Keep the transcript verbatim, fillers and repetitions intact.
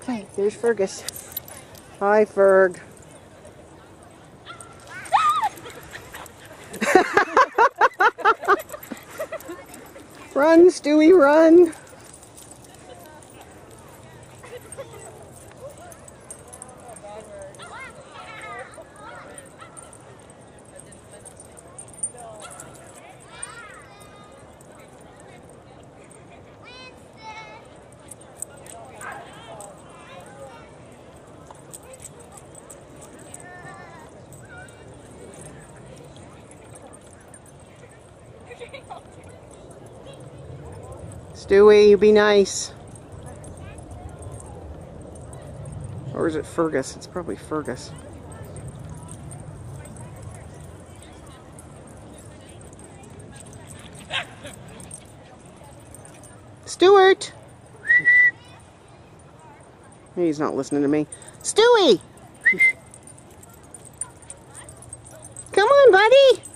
Okay, there's Fergus. Hi, Ferg. Run, Stewie, run! Stewie, you be nice. Or is it Fergus? It's probably Fergus. Stuart! He's not listening to me. Stewie! Come on, buddy!